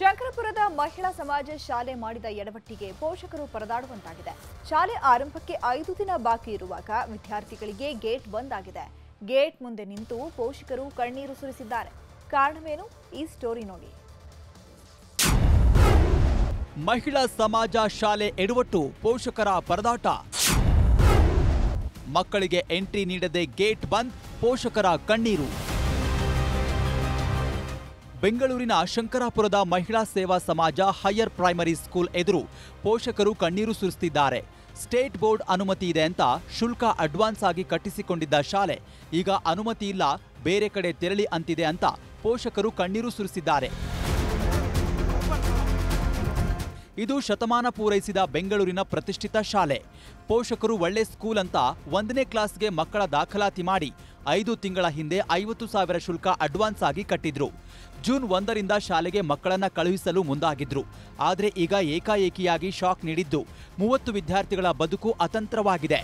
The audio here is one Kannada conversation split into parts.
ಶಂಕರಪುರದ ಮಹಿಳಾ ಸಮಾಜ ಶಾಲೆ ಮಾಡಿದ ಎಡವಟ್ಟಿಗೆ ಪೋಷಕರು ಪರದಾಡುವಂತಾಗಿದೆ. ಶಾಲೆ ಆರಂಭಕ್ಕೆ 5 ದಿನ ಬಾಕಿ ಇರುವಾಗ ವಿದ್ಯಾರ್ಥಿಗಳಿಗೆ ಗೇಟ್ ಬಂದ್ ಆಗಿದೆ. ಗೇಟ್ ಮುಂದೆ ನಿಂತು ಪೋಷಕರು ಕಣ್ಣೀರು ಸುರಿಸಿದ್ದಾರೆ. ಕಾರಣವೇನು? ಈ ಸ್ಟೋರಿ ನೋಡಿ. ಮಹಿಳಾ ಸಮಾಜ ಶಾಲೆ ಎಡವಟ್ಟು, ಪೋಷಕರ ಪರದಾಟ. ಮಕ್ಕಳಿಗೆ ಎಂಟ್ರಿ ನೀಡದೆ ಗೇಟ್ ಬಂದ್, ಪೋಷಕರ ಕಣ್ಣೀರು. ಬೆಂಗಳೂರಿನ ಶಂಕರಾಪುರದ ಮಹಿಳಾ ಸೇವಾ ಸಮಾಜ ಹೈಯರ್ ಪ್ರೈಮರಿ ಸ್ಕೂಲ್ ಎದುರು ಪೋಷಕರು ಕಣ್ಣೀರು ಸುರಿಸುತ್ತಿದ್ದಾರೆ. ಸ್ಟೇಟ್ ಬೋರ್ಡ್ ಅನುಮತಿ ಇದೆ ಅಂತ ಶುಲ್ಕ ಅಡ್ವಾನ್ಸ್ ಆಗಿ ಕಟ್ಟಿಸಿಕೊಂಡಿದ್ದ ಶಾಲೆ ಈಗ ಅನುಮತಿ ಇಲ್ಲ, ಬೇರೆ ಕಡೆ ತೆರಳಿ ಅಂತಿದೆ ಅಂತ ಪೋಷಕರು ಕಣ್ಣೀರು ಸುರಿಸಿದ್ದಾರೆ. ಇದು ಶತಮಾನ ಪೂರೈಸಿದ ಬೆಂಗಳೂರಿನ ಪ್ರತಿಷ್ಠಿತ ಶಾಲೆ. ಪೋಷಕರು ಒಳ್ಳೆ ಸ್ಕೂಲ್ ಅಂತ 1ನೇ ಕ್ಲಾಸ್ಗೆ ಮಕ್ಕಳ ದಾಖಲಾತಿ ಮಾಡಿ 5 ತಿಂಗಳ ಹಿಂದೆ 50,000 ಶುಲ್ಕ ಅಡ್ವಾನ್ಸ್ ಆಗಿ ಕಟ್ಟಿದ್ರು. ಜೂನ್ 1ರಿಂದ ಶಾಲೆಗೆ ಮಕ್ಕಳನ್ನ ಕಳುಹಿಸಲು ಮುಂದಾಗಿದ್ರು. ಆದರೆ ಈಗ ಏಕಾಏಕಿಯಾಗಿ ಶಾಕ್ ನೀಡಿದ್ದು 30 ವಿದ್ಯಾರ್ಥಿಗಳ ಬದುಕು ಅತಂತ್ರವಾಗಿದೆ.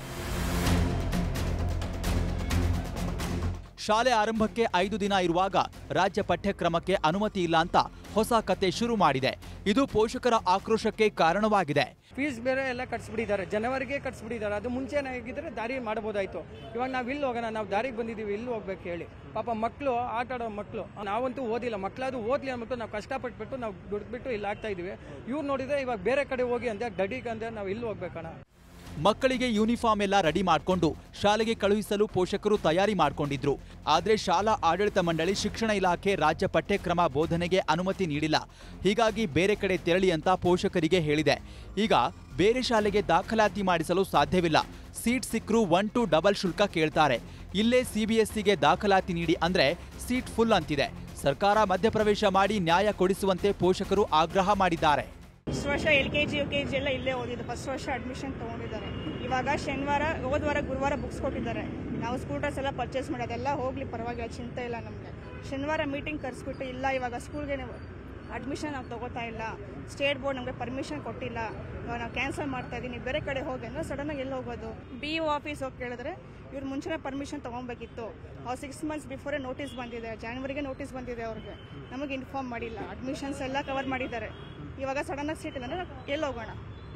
ಶಾಲೆ ಆರಂಭಕ್ಕೆ 5 ದಿನ ಇರುವಾಗ ರಾಜ್ಯ ಪಠ್ಯಕ್ರಮಕ್ಕೆ ಅನುಮತಿ ಇಲ್ಲ ಅಂತ ಹೊಸ ಕತೆ ಶುರು ಮಾಡಿದೆ. ಇದು ಪೋಷಕರ ಆಕ್ರೋಶಕ್ಕೆ ಕಾರಣವಾಗಿದೆ. ಫೀಸ್ ಬೇರೆ ಎಲ್ಲ ಕಟ್ಸ್ಬಿಟ್ಟಿದ್ದಾರೆ, ಜನವರಿಗೆ ಕಟ್ಸ್ಬಿಟ್ಟಿದ್ದಾರೆ. ಅದು ಮುಂಚೆನೇ ಆಗಿದ್ರೆ ದಾರಿ ಮಾಡಬಹುದಾಯ್ತು. ಇವಾಗ ನಾವು ಇಲ್ಲಿ ಹೋಗೋಣ, ನಾವು ದಾರಿಗೆ ಬಂದಿದ್ದೀವಿ, ಇಲ್ಲಿ ಹೋಗ್ಬೇಕು ಹೇಳಿ. ಪಾಪ ಮಕ್ಕಳು, ಆಟ ಆಡೋ ಮಕ್ಕಳು. ನಾವಂತೂ ಓದಿಲ್ಲ, ಮಕ್ಕಳದು ಓದ್ಲಿ ಅಂದ್ಬಿಟ್ಟು ನಾವು ಕಷ್ಟಪಟ್ಬಿಟ್ಟು ನಾವು ದುಡ್ಬಿಟ್ಟು ಇಲ್ಲಿ ಆಗ್ತಾ ಇದೀವಿ. ಇವ್ರು ನೋಡಿದ್ರೆ ಇವಾಗ ಬೇರೆ ಕಡೆ ಹೋಗಿ ಅಂದೆ ದಡಿಗೆ ಅಂದ್ರೆ ನಾವು ಇಲ್ಲಿ ಹೋಗ್ಬೇಕಣ್ಣ. ಮಕ್ಕಳಿಗೆ ಯೂನಿಫಾರ್ಮ್ ಎಲ್ಲ ರೆಡಿ ಮಾಡಿಕೊಂಡು ಶಾಲೆಗೆ ಕಳುಹಿಸಲು ಪೋಷಕರು ತಯಾರಿ ಮಾಡಿಕೊಂಡಿದ್ರು. ಆದರೆ ಶಾಲಾ ಆಡಳಿತ ಮಂಡಳಿ, ಶಿಕ್ಷಣ ಇಲಾಖೆ ರಾಜ್ಯ ಪಠ್ಯಕ್ರಮ ಬೋಧನೆಗೆ ಅನುಮತಿ ನೀಡಿಲ್ಲ. ಹೀಗಾಗಿ ಬೇರೆ ಕಡೆ ತೆರಳಿ ಅಂತ ಪೋಷಕರಿಗೆ ಹೇಳಿದೆ. ಈಗ ಬೇರೆ ಶಾಲೆಗೆ ದಾಖಲಾತಿ ಮಾಡಿಸಲು ಸಾಧ್ಯವಿಲ್ಲ. ಸೀಟ್ ಸಿಕ್ಕರೂ 1 to ಡಬಲ್ ಶುಲ್ಕ ಕೇಳ್ತಾರೆ. ಇಲ್ಲೇ CBSEಗೆ ದಾಖಲಾತಿ ನೀಡಿ ಅಂದ್ರೆ ಸೀಟ್ ಫುಲ್ ಅಂತಿದೆ. ಸರ್ಕಾರ ಮಧ್ಯಪ್ರವೇಶ ಮಾಡಿ ನ್ಯಾಯ ಕೊಡಿಸುವಂತೆ ಪೋಷಕರು ಆಗ್ರಹ ಮಾಡಿದ್ದಾರೆ. ಫಸ್ಟ್ ವರ್ಷ LKG UKG ಎಲ್ಲ ಇಲ್ಲೇ ಓದಿದ್ದು. ಫಸ್ಟ್ ವರ್ಷ ಅಡ್ಮಿಷನ್ ತಗೊಂಡಿದ್ದಾರೆ. ಇವಾಗ ಶನಿವಾರ, ಹೋದ್ವಾರ ಗುರುವಾರ ಬುಕ್ಸ್ ಕೊಟ್ಟಿದ್ದಾರೆ. ನಾವು ಸ್ಕೂಟರ್ಸ್ ಎಲ್ಲ ಪರ್ಚೇಸ್ ಮಾಡಿ ಅದೆಲ್ಲ ಹೋಗ್ಲಿ, ಪರವಾಗಿಲ್ಲ, ಚಿಂತೆ ಇಲ್ಲ ನಮಗೆ. ಶನಿವಾರ ಮೀಟಿಂಗ್ ಕರೆಸ್ಬಿಟ್ಟು ಇಲ್ಲ ಇವಾಗ ಸ್ಕೂಲ್ಗೆ ಅಡ್ಮಿಷನ್ ನಾವು ತಗೋತಾ ಇಲ್ಲ, ಸ್ಟೇಟ್ ಬೋರ್ಡ್ ನಮಗೆ ಪರ್ಮಿಷನ್ ಕೊಟ್ಟಿಲ್ಲ, ಇವಾಗ ನಾವು ಕ್ಯಾನ್ಸಲ್ ಮಾಡ್ತಾ ಇದ್ದೀನಿ, ಬೇರೆ ಕಡೆ ಹೋಗಿ ಅಂದ್ರೆ ಸಡನ್ ಆಗಿ ಎಲ್ಲಿ ಹೋಗೋದು? BO ಆಫೀಸ್ ಹೋಗಿ ಕೇಳಿದ್ರೆ ಇವ್ರು ಮುಂಚೆನೇ ಪರ್ಮಿಷನ್ ತಗೊಬೇಕಿತ್ತು. ಅವ್ರು 6 months ಬಿಫೋರೇ ನೋಟಿಸ್ ಬಂದಿದೆ, ಜಾನ್ವರಿಗೆ ನೋಟಿಸ್ ಬಂದಿದೆ ಅವ್ರಿಗೆ, ನಮಗೆ ಇನ್ಫಾರ್ಮ್ ಮಾಡಿಲ್ಲ. ಅಡ್ಮಿಷನ್ಸ್ ಎಲ್ಲ ಕವರ್ ಮಾಡಿದ್ದಾರೆ. ಇವಾಗ ಸಡನ್ ಆಗಿ ಸೀಟ್ ಇಲ್ಲ ಅಂದ್ರೆ ಎಲ್ಲಿ ಹೋಗೋಣ?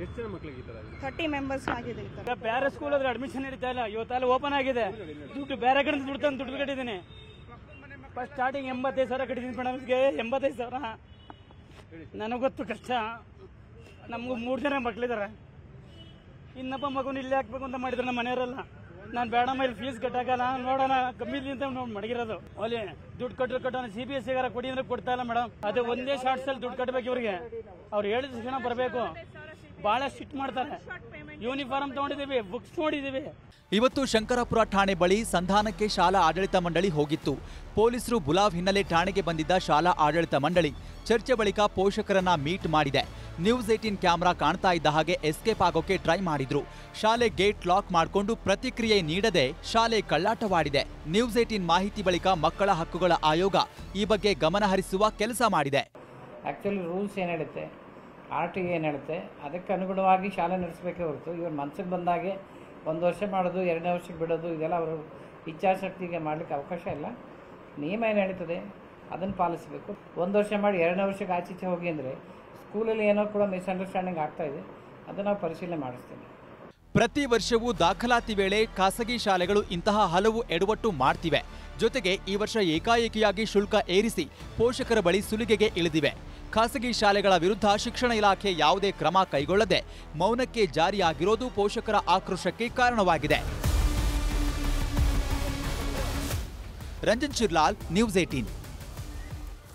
30 ಮೆಂಬರ್ಸ್ ಆಗಿದೆ. ಬೇರೆ ಸ್ಕೂಲ್ ಆದ್ರೆ ಅಡ್ಮಿಷನ್ ನಡೀತಾ ಇಲ್ಲ. ಇವತ್ತೆಲ್ಲ ಓಪನ್ ಆಗಿದೆ. ದುಡ್ಡು ಬೇರೆ ಕಡೆ ದುಡ್ಡು ಕಟ್ಟಿದ್ದೀನಿ. First starting 85,000 ಕಟ್ಟಿದ್ದೀನಿ ಮೇಡಮ್ಗೆ. 85,000 ನನಗೆ ಗೊತ್ತು ಕಷ್ಟ. ನಮಗೂ 3 ಜನ ಮಕ್ಳಿದ್ದಾರೆ. ಇನ್ನೊಬ್ಬ ಮಗುನ ಇಲ್ಲಿ ಹಾಕ್ಬೇಕು ಅಂತ ಮಾಡಿದ್ರೆ ನಮ್ಮ ಮನೆಯವರೆಲ್ಲ. ನಾನು ಬೇಡ ಮೇಲೆ ಫೀಸ್ ಕಟ್ಟಾಕಲ್ಲ, ನೋಡೋಣ ಕಮ್ಮಿ ಅಂತ ಮಡಗಿರೋದು. ಅಲ್ಲಿ ದುಡ್ಡು ಕಟ್ಟೋಣ, CBSE ಕೊಡಿ ಅಂದ್ರೆ ಕೊಡ್ತಾ ಇಲ್ಲ ಮೇಡಮ್. ಅದೇ ಒಂದೇ ಶಾರ್ಟ್ಸ್ ಅಲ್ಲಿ ದುಡ್ಡು ಕಟ್ಟಬೇಕು ಇವ್ರಿಗೆ. ಅವ್ರು ಹೇಳಿದ ತಕ್ಷಣ ಬರಬೇಕು. ಬಹಳ ಸ್ಟ್ರಿಕ್ಟ್ ಮಾಡ್ತಾರೆ. ಯೂನಿಫಾರ್ಮ್ ತಗೊಂಡಿದ್ದೀವಿ, ಬುಕ್ಸ್ ನೋಡಿದ್ದೀವಿ. ಇವತ್ತು ಶಂಕರಾಪುರ ಠಾಣೆ ಬಳಿ ಸಂಧಾನಕ್ಕೆ ಶಾಲಾ ಆಡಳಿತ ಮಂಡಳಿ ಹೋಗಿತ್ತು. ಪೊಲೀಸರು ಬುಲಾವ್ ಹಿನ್ನೆಲೆ ಠಾಣೆಗೆ ಬಂದಿದ್ದ ಶಾಲಾ ಆಡಳಿತ ಮಂಡಳಿ ಚರ್ಚೆ ಬಳಿಕ ಪೋಷಕರನ್ನ ಮೀಟ್ ಮಾಡಿದೆ. ನ್ಯೂಸ್ 18 ಕ್ಯಾಮೆರಾ ಕಾಣ್ತಾ ಇದ್ದ ಹಾಗೆ ಎಸ್ಕೇಪ್ ಆಗೋಕೆ ಟ್ರೈ ಮಾಡಿದ್ರು. ಶಾಲೆ ಗೇಟ್ ಲಾಕ್ ಮಾಡಿಕೊಂಡು ಪ್ರತಿಕ್ರಿಯೆ ನೀಡದೆ ಶಾಲೆ ಕಳ್ಳಾಟವಾಡಿದೆ. ನ್ಯೂಸ್ 18 ಮಾಹಿತಿ ಬಳಿಕ ಮಕ್ಕಳ ಹಕ್ಕುಗಳ ಆಯೋಗ ಈ ಬಗ್ಗೆ ಗಮನ ಹರಿಸುವ ಕೆಲಸ ಮಾಡಿದೆ. ಆ್ಯಕ್ಚುಲಿ ರೂಲ್ಸ್ ಏನು ಹೇಳುತ್ತೆ, RTE ಏನು ಹೇಳುತ್ತೆ, ಅದಕ್ಕೆ ಅನುಗುಣವಾಗಿ ಶಾಲೆ ನಡೆಸಬೇಕೇ ಹೊರತು ಇವ್ರ ಮನಸ್ಸಿಗೆ ಬಂದಾಗೆ 1 ವರ್ಷ ಮಾಡೋದು, 2ನೇ ವರ್ಷಕ್ಕೆ ಬಿಡೋದು, ಇದೆಲ್ಲ ಅವರು ಇಚ್ಛಾಶಕ್ತಿಗೆ ಮಾಡಲಿಕ್ಕೆ ಅವಕಾಶ ಇಲ್ಲ. ನಿಯಮ ಏನು ಹೇಳ್ತದೆ ಅದನ್ನು ಪಾಲಿಸಬೇಕು. 1 ವರ್ಷ ಮಾಡಿ 2ನೇ ವರ್ಷಕ್ಕೆ ಆಚೀಚೆ ಹೋಗಿ ಅಂದರೆ ಸ್ಕೂಲಲ್ಲಿ ಏನೋ ಕೂಡ ಮಿಸ್ಅಂಡರ್ಸ್ಟ್ಯಾಂಡಿಂಗ್ ಆಗ್ತಾ ಇದೆ. ಅದನ್ನು ನಾವು ಪರಿಶೀಲನೆ ಮಾಡಿಸ್ತೀವಿ. ಪ್ರತಿ ವರ್ಷವೂ ದಾಖಲಾತಿ ವೇಳೆ ಖಾಸಗಿ ಶಾಲೆಗಳು ಇಂತಹ ಹಲವು ಎಡವಟ್ಟು ಮಾಡ್ತಿವೆ. ಜೊತೆಗೆ ಈ ವರ್ಷ ಏಕಾಏಕಿಯಾಗಿ ಶುಲ್ಕ ಏರಿಸಿ ಪೋಷಕರ ಬಳಿ ಸುಲಿಗೆಗೆ ಇಳಿದಿವೆ. ಖಾಸಗಿ ಶಾಲೆಗಳ ವಿರುದ್ಧ ಶಿಕ್ಷಣ ಇಲಾಖೆ ಯಾವುದೇ ಕ್ರಮ ಕೈಗೊಳ್ಳದೆ ಮೌನಕ್ಕೆ ಜಾರಿಯಾಗಿರೋದು ಪೋಷಕರ ಆಕ್ರೋಶಕ್ಕೆ ಕಾರಣವಾಗಿದೆ. ರಂಜನ್ ಶಿರ್ಲಾಲ್, ನ್ಯೂಸ್ 18.